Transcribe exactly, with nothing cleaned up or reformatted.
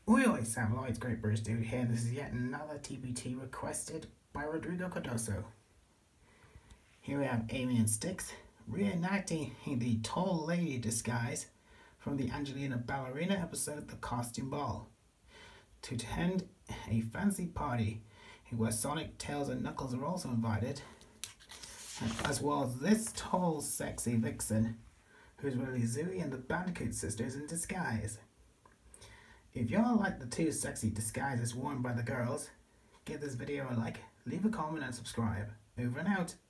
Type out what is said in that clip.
Oi oi, Sam Lloyd's Great British Dude here, and this is yet another T B T requested by Rodrigo Cardoso. Here we have Amy and Styx reenacting the tall lady disguise from the Angelina Ballerina episode The Costume Ball to attend a fancy party where Sonic, Tails and Knuckles are also invited, as well as this tall sexy vixen who's really Zooey and the Bandicoot sisters in disguise. If y'all like the two sexy disguises worn by the girls, give this video a like, leave a comment and subscribe. Over and out.